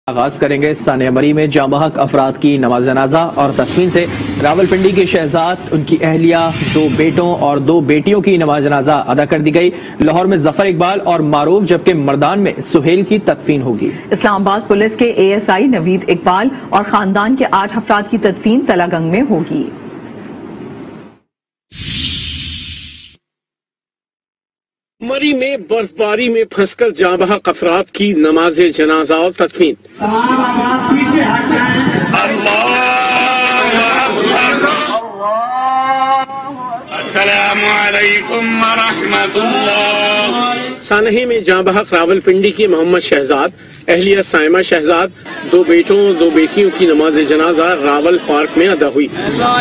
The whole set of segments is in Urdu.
آغاز کریں گے ثانیہ مری میں جاں بحق افراد کی نماز جنازہ اور تدفین سے۔ راولپنڈی کے شہزاد، ان کی اہلیہ، 2 بیٹوں اور 2 بیٹیوں کی نماز جنازہ ادا کر دی گئی۔ لاہور میں ظفر اقبال اور معروف، جبکہ مردان میں سہیل کی تدفین ہوگی۔ اسلام آباد پولیس کے ASI نوید اقبال اور خاندان کے 8 افراد کی تدفین تلہ گنگ میں ہوگی۔ مری میں برفباری میں پھنس کر جاں بحق افراد کی نماز جنازہ اور تدفین۔ السلام علیکم ورحمۃ اللہ۔ سانحے میں جاں بحق راولپنڈی کے محمد شہزاد، اہلیہ سائمہ شہزاد، 2 بیٹوں اور 2 بیٹیوں کی نماز جنازہ راول پارک میں ادا ہوئی۔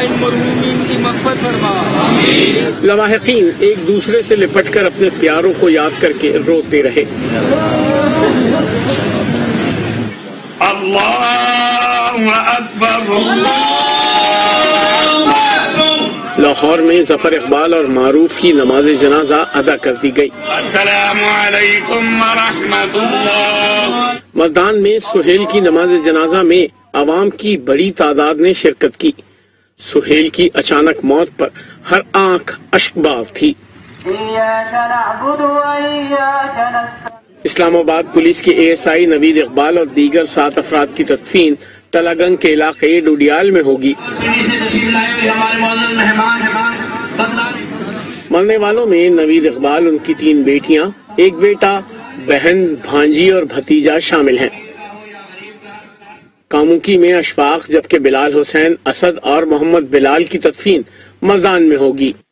لواحقین ایک دوسرے سے لپٹ کر اپنے پیاروں کو یاد کر کے روتے رہے۔ اللہ اکبر۔ لاہور میں ظفر اقبال اور معروف کی نماز جنازہ ادا کر دی گئی۔ السلام علیکم ورحمۃ اللہ۔ مردان میں سہیل کی نماز جنازہ میں عوام کی بڑی تعداد نے شرکت کی۔ سہیل کی اچانک موت پر ہر آنکھ اشکبار تھی۔ اسلام آباد پولیس کے ASI نوید اقبال اور دیگر 7 افراد کی تدفین تلہ گنگ کے علاقے ڈوڈیال میں ہوگی۔ مرنے والوں میں نوید اقبال، ان کی 3 بیٹیاں، 1 بیٹا، بہن، بھانجی اور بھتیجا شامل ہیں۔ کاموکی میں اشفاق، جبکہ بلال حسین، اسد اور محمد بلال کی تدفین مردان میں ہوگی۔